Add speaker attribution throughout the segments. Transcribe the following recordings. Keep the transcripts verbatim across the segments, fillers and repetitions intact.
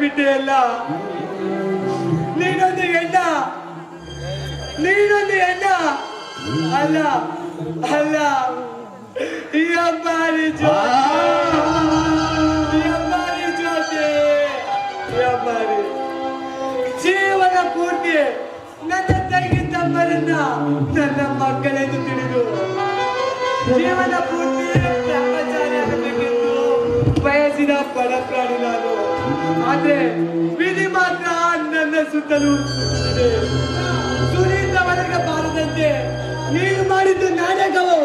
Speaker 1: ಬಿಟ್ಟೆ ಅಲ್ಲ. ನೀನೊಂದು ಹೆಣ್ಣ, ನೀನೊಂದು ಹೆಣ್ಣ ಅಲ್ಲ ಅಲ್ಲ. ಈ ಅಂಬಾರಿ ಜ್ಯೋತಿ, ಅಂಬಾರಿ ಜ್ಯೋತಿ, ಅಂಬಾರಿ ಜೀವನ ಪೂರ್ತಿ ನನ್ನ ತಂಗಿ ತಮ್ಮರನ್ನ ನನ್ನ ಮಕ್ಕಳೆಂದು ತಿಳಿದು ಜೀವನ ಪೂರ್ತಿ ಬ್ರಹ್ಮಚಾರಿ ಆಗಬೇಕೆಂದು ಬಯಸಿದ ಪಡ ಪ್ರಾಣಿ ನಾನು. ಆದ್ರೆ ವಿಧಿ ಮಾತ್ರ ನನ್ನ ಸುತ್ತಲೂ ಸುತ್ತಿದೆ. ಸುರಿಯುತ್ತವರೆಗೆ ಬಾರದಂತೆ ನೀನು ಮಾಡಿದ್ದು ನಾಟಕವೋ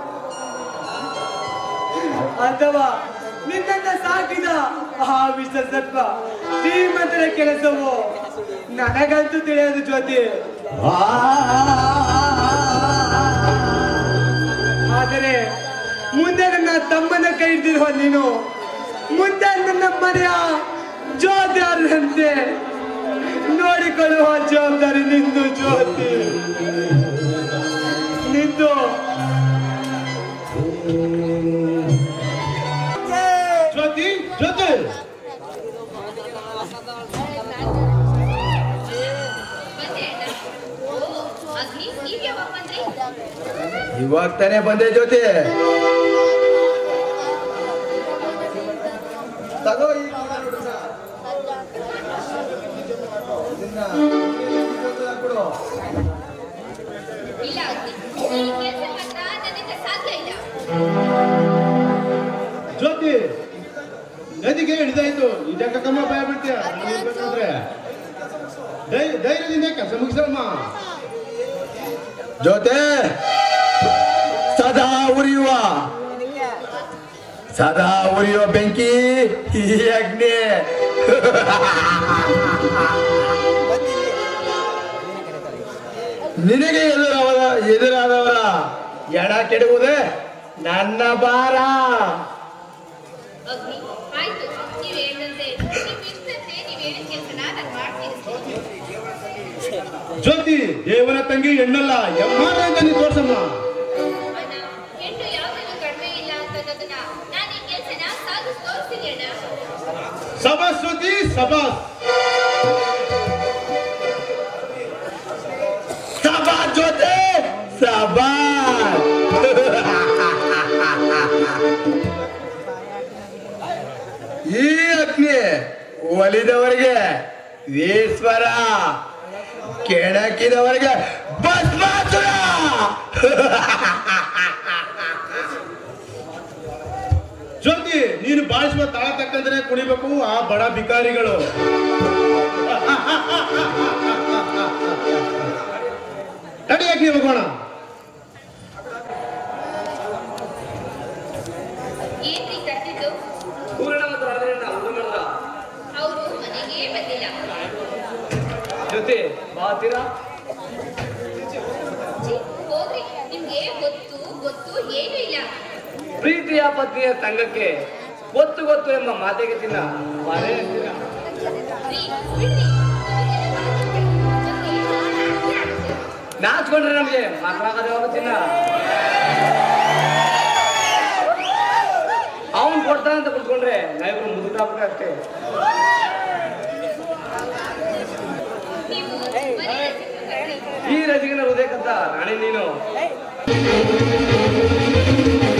Speaker 1: ಅಥವಾ ನಿನ್ನನ್ನ ಸಾಕಿದ ಆ ವಿಷ ಸರ್ಪ ಶ್ರೀಮಂತರ ಕೆಲಸವೋ ನನಗಂತೂ ತಿಳಿಯೋದು ಜ್ಯೋತಿ. ಆದರೆ ಮುಂದೆ ನನ್ನ ತಮ್ಮನ ಕೈ ಹಿಡಿದಿರುವ ನೀನು ಮುಂದೆ ನನ್ನ ಮನೆಯ ಜವಾಬ್ದಾರಿಯಂತೆ ನೋಡಿಕೊಳ್ಳುವ ಜವಾಬ್ದಾರಿ ನಿಂದು ಜ್ಯೋತಿ, ನಿಂದು.
Speaker 2: ಜ್ಯೋತಿ ಜ್ಯೋತಿ
Speaker 1: ಇವಾಗ ತಾನೇ ಬಂದೆ ಜ್ಯೋತಿ. ತಗೋ
Speaker 2: ಜ್ಯೋತಿ ನದಿಗೆ ಹಿಡಿದಾಯ್ತು. ಇದಕ್ಕ ಕಮ್ಮ ಭಯ ಬಿಡ್ತೀಯ ಧೈರ್ಯದಿಂದ ಕೆಲಸ ಮುಗಿಸಮ್ಮ.
Speaker 1: ಜ್ಯೋತಿ ಸದಾ ಉರಿಯುವ ಸದಾ ಉರಿಯುವ ಬೆಂಕಿ ಈ ಅಗ್ನಿ. ನಿನಗೆ ಎದುರಾದ ಎದುರಾದವರ ಎಡ ಕೆಡುವುದೇ ನನ್ನ ಭಾರ.
Speaker 2: ಜ್ಯೋತಿ ದೇವನ ತಂಗಿ ಹೆಣ್ಣಲ್ಲ, ಎಮ್ಮಾಟ ನೀ ತೋರ್ಸಮ್ಮ. ಸಬಾಸ್ ಜ್ಯೋತಿ ಸಬಾಸ್.
Speaker 1: ಸಬಾಸ್ ಜ್ಯೋತಿ ಸಬಾಸ್. ಈ ಅಗ್ನಿ ಒಲಿದವರಿಗೆ ಈಶ್ವರ, ಕೆಣಕಿದವರಿಗೆ ಭಸ್ಮಾಸುರ.
Speaker 2: ಜ್ಯೋತಿ ನೀನು ಬಾಳಿಸುವ ತಾಳ ತಕ್ಕಂದ್ರೆ ಕುಣಿಬೇಕು ಆ ಬಡ ಭಿಕಾರಿಗಳು. ತಡಿಯಾಗಿ ಹೋಗೋಣ.
Speaker 1: ಜೊತೆ ಮಾತೀರಾ
Speaker 3: ನಿಮ್ಗೆ ಗೊತ್ತು ಗೊತ್ತು ಏನು ಇಲ್ಲ.
Speaker 1: ಪ್ರೀತಿಯ ಪತ್ನಿಯ ಸಂಘಕ್ಕೆ ಗೊತ್ತು ಗೊತ್ತು ಎಂಬ ಮಾತಿಗೆ ತಿನ್ನ ಬಾರೇ ಅಂತೀರ. ನಾಚ್ಕೊಂಡ್ರೆ ನಮ್ಗೆ ಮಾತಾಡೋದೇ ಹೋಗುತ್ತಿಲ್ಲ. ಅವನ್ ಕೊಡ್ತಾನೆ ಅಂತ ಕುತ್ಕೊಂಡ್ರೆ ನಾವಿಬ್ರು ಮುದುಕಾಗ್ಬೇಕಷ್ಟೇ. ಈ ರಸಿಕನ ಹೃದಯಕ್ಕಂತ ರಾಣಿ ನೀನು.